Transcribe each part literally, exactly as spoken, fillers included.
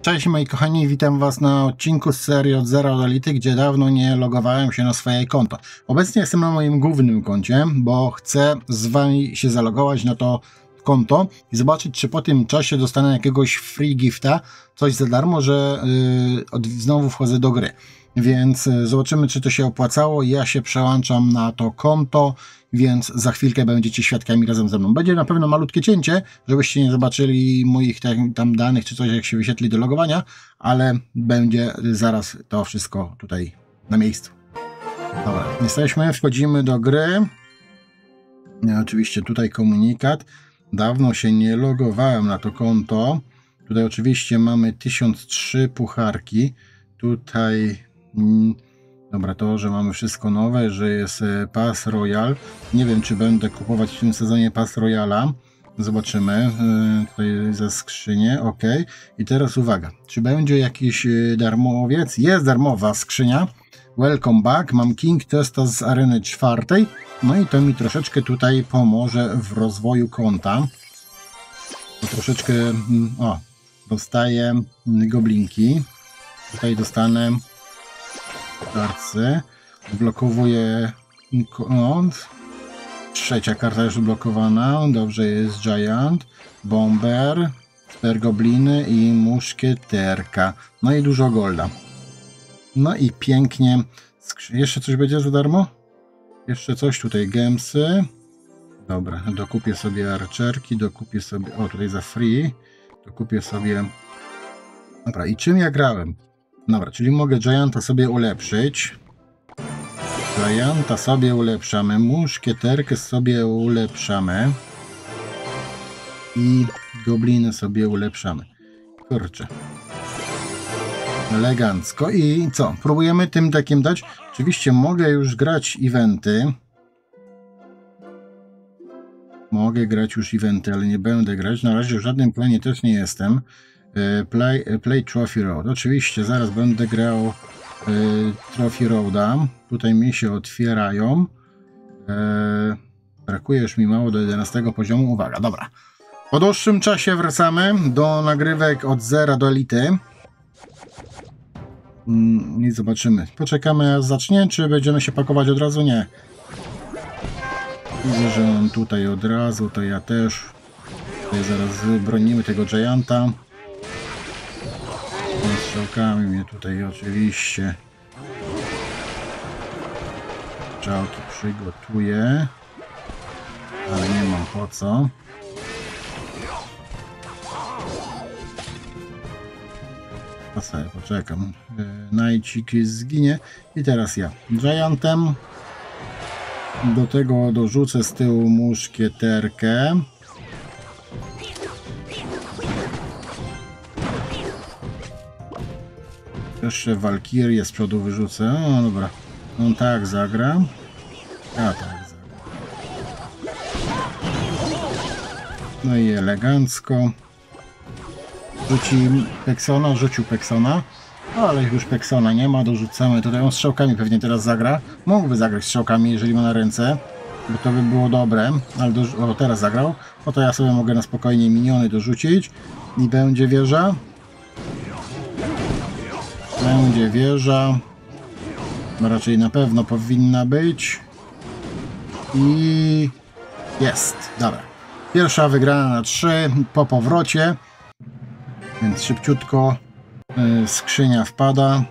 Cześć moi kochani, witam was na odcinku z serii od zera do elity, gdzie dawno nie logowałem się na swoje konto. Obecnie jestem na moim głównym koncie, bo chcę z wami się zalogować na to konto i zobaczyć, czy po tym czasie dostanę jakiegoś free gifta, coś za darmo, że yy, znowu wchodzę do gry. Więc yy, zobaczymy, czy to się opłacało. Ja się przełączam na to konto, więc za chwilkę będziecie świadkami razem ze mną. Będzie na pewno malutkie cięcie, żebyście nie zobaczyli moich tam danych czy coś, jak się wyświetli do logowania, ale będzie zaraz to wszystko tutaj na miejscu. Dobra, jesteśmy, wchodzimy do gry. Ja, oczywiście tutaj komunikat. Dawno się nie logowałem na to konto. Tutaj oczywiście mamy tysiąc trzy pucharki. Tutaj... Mm, Dobra, to, że mamy wszystko nowe, że jest Pass Royal. Nie wiem, czy będę kupować w tym sezonie Pass Royala. Zobaczymy. Yy, tutaj za skrzynię. OK. I teraz uwaga. Czy będzie jakiś darmowiec? Jest darmowa skrzynia. Welcome back. Mam King Testa z areny czwartej. No i to mi troszeczkę tutaj pomoże w rozwoju konta. To troszeczkę... O, dostaję goblinki. Tutaj dostanę... karty. Blokowuje kąt. Trzecia karta już blokowana. Dobrze, jest Giant, Bomber, Spergobliny i Muszkieterka. No i dużo golda. No i pięknie. Jeszcze coś będzie za darmo? Jeszcze coś tutaj. Gemsy. Dobra, dokupię sobie archerki, dokupię sobie... O, tutaj za free. Dokupię sobie... Dobra, i czym ja grałem? Dobra, czyli mogę Gianta sobie ulepszyć. Gianta sobie ulepszamy. Muszkieterkę sobie ulepszamy. I gobliny sobie ulepszamy. Kurczę. Elegancko. I co? Próbujemy tym takim dać? Oczywiście mogę już grać eventy. Mogę grać już eventy, ale nie będę grać. Na razie w żadnym planie też nie jestem. Play, play Trophy Road. Oczywiście zaraz będę grał y, Trophy Roada. Tutaj mi się otwierają. Y, brakuje już mi mało do jedenastego poziomu. Uwaga, dobra. Po dłuższym czasie wracamy do nagrywek od zera do elity. Mm, I zobaczymy. Poczekamy aż zacznie, czy będziemy się pakować od razu? Nie. Widzę, że on tutaj od razu, to ja też. Tutaj zaraz bronimy tego Gianta. Strzałkami mnie tutaj oczywiście strzałki przygotuję, ale nie mam po co. To sobie poczekam. Najcik zginie i teraz ja Giantem. Do tego dorzucę z tyłu muszkieterkę. Jeszcze Walkirię z przodu wyrzucę. O, dobra. On tak zagra. A tak zagra. No i elegancko. Rzuci Peksona, rzucił Peksona. Ale już Peksona nie ma, dorzucamy. Tutaj on strzałkami pewnie teraz zagra. Mógłby zagrać strzałkami, jeżeli ma na ręce. Bo to by było dobre. Ale do... o, teraz zagrał. No to ja sobie mogę na spokojnie miniony dorzucić. I będzie wieża. Będzie wieża. Raczej na pewno powinna być. I jest. Dobra. Pierwsza wygrana na trzy po powrocie. Więc szybciutko y, skrzynia wpada.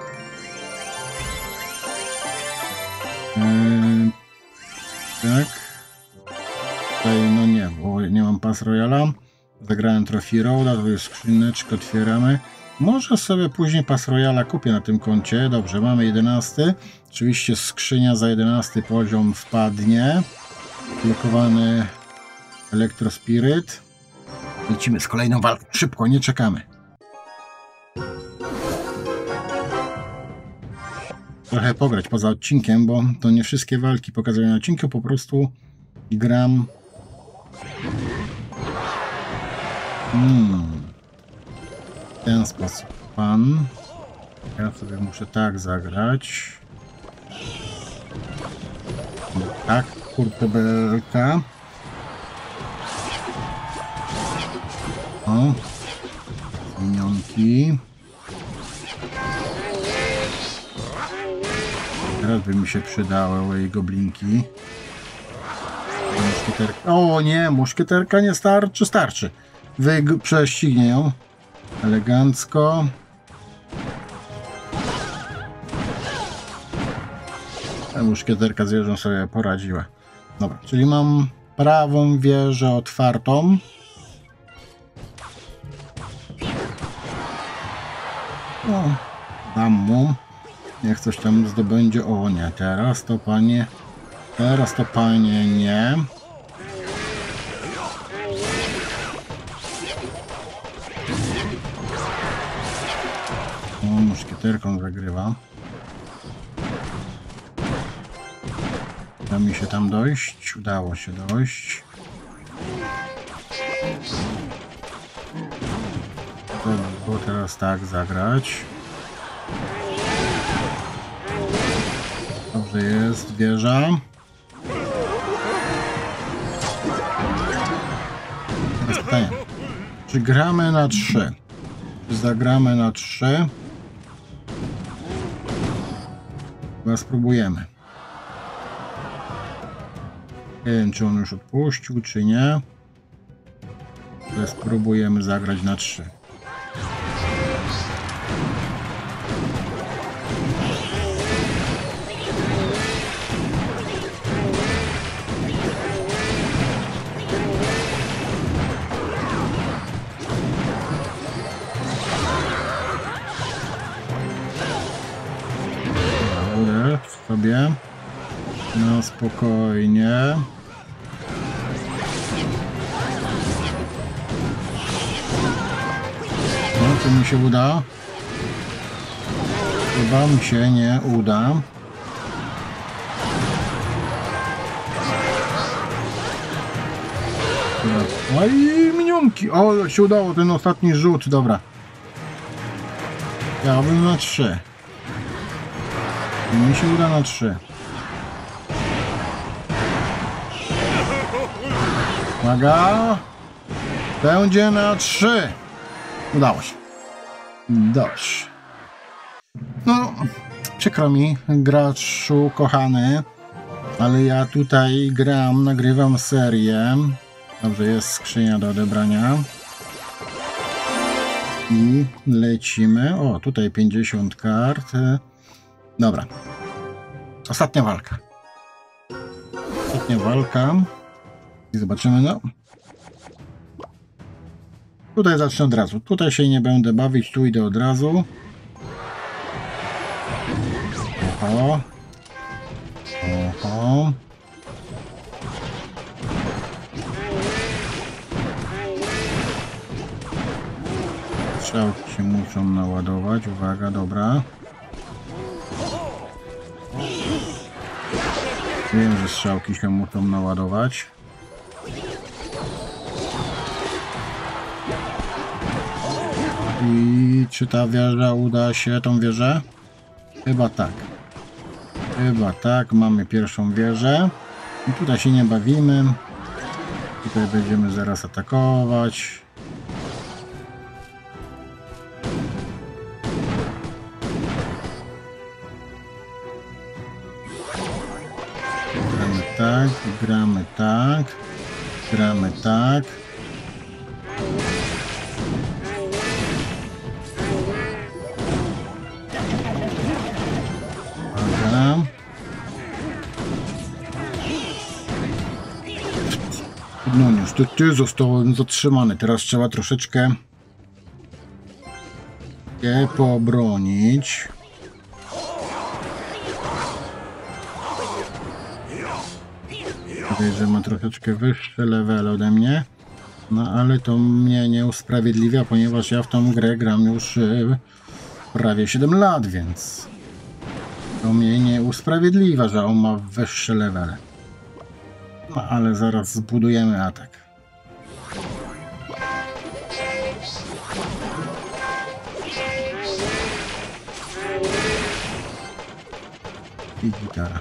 Y, tak. Tutaj no nie, bo nie mam Pass Royala. Zagrałem Trophy Roada. To jest skrzyneczkę, otwieramy. Może sobie później Pass Royala kupię na tym koncie. Dobrze, mamy jedenasty. Oczywiście skrzynia za jedenasty poziom wpadnie. Blokowany Elektrospiryt. Lecimy z kolejną walką. Szybko, nie czekamy. Trochę pograć poza odcinkiem, bo to nie wszystkie walki pokazują na odcinku. Po prostu gram... Hmm... W ten sposób pan. Ja sobie muszę tak zagrać. Tak, kurtebelka. O. Minionki. Teraz by mi się przydały jej goblinki. Muszkieterka. O nie, muszkieterka nie starczy, starczy. Wy prześcignie ją. Elegancko. Ta muszkieterka z wieżą sobie poradziła. Dobra, czyli mam prawą wieżę otwartą. O, dam mu. Niech coś tam zdobędzie. O nie, teraz to panie. Teraz to panie nie. O, muszkieterką zagrywa. Uda mi się tam dojść. Udało się dojść. To było teraz tak zagrać. Dobrze jest, wieża. Teraz pytanie. Czy gramy na trzy? Czy zagramy na trzy? Chyba spróbujemy. Nie wiem, czy on już odpuścił, czy nie. Ale spróbujemy zagrać na trzy. Sobie no spokojnie. No, czy mi się uda? Chyba mi się nie uda. Oj, minionki! O, się udało ten ostatni rzut, dobra. Ja bym na trzy. Mi się uda na trzy. Uwaga! Będzie na trzy. Udało się. Dobrze. No, przykro mi, graczu kochany, ale ja tutaj gram, nagrywam serię. Dobrze, jest skrzynia do odebrania. I lecimy. O, tutaj pięćdziesiąt kart. Dobra. Ostatnia walka. Ostatnia walka. I zobaczymy, no. Tutaj zacznę od razu. Tutaj się nie będę bawić, tu idę od razu. Oho. Oho. Strzałki się muszą naładować. Uwaga, dobra. Wiem, że strzałki się muszą naładować. I czy ta wieża uda się, tą wieżę? Chyba tak. Chyba tak, mamy pierwszą wieżę. I tutaj się nie bawimy. Tutaj będziemy zaraz atakować. Gramy tak, gramy tak, gramy tak. No niestety zostałem zatrzymany. Teraz trzeba troszeczkę je pobronić. Tutaj, że ma troszeczkę wyższe level ode mnie. No ale to mnie nie usprawiedliwia, ponieważ ja w tą grę gram już prawie siedem lat, więc to mnie nie usprawiedliwia, że on ma wyższe levele. No ale zaraz zbudujemy atak. I gitara.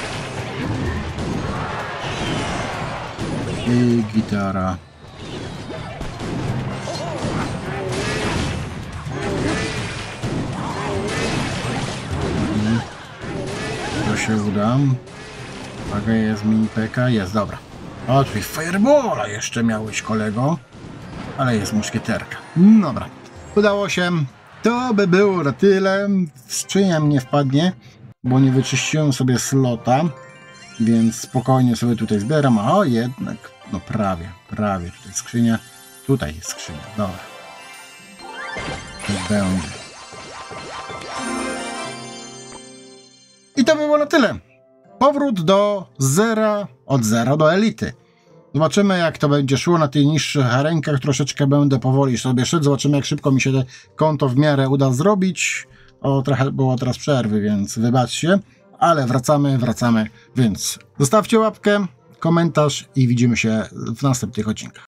I gitara. się uda. Uwaga, jest mini P K, jest, dobra. O, tutaj Firebola jeszcze miałeś, kolego. Ale jest muszkieterka. Dobra, udało się. To by było na tyle. Skrzynia mnie wpadnie, bo nie wyczyściłem sobie slota, więc spokojnie sobie tutaj zbieram. A o, jednak, no prawie, prawie. Tutaj skrzynia, tutaj jest skrzynia. Dobra. To będzie. I to by było na tyle. Powrót do zera, od zera do elity. Zobaczymy, jak to będzie szło na tych niższych arenkach. Troszeczkę będę powoli sobie szedł. Zobaczymy, jak szybko mi się te konto w miarę uda zrobić. O, trochę było teraz przerwy, więc wybaczcie. Ale wracamy, wracamy. Więc zostawcie łapkę, komentarz i widzimy się w następnych odcinkach.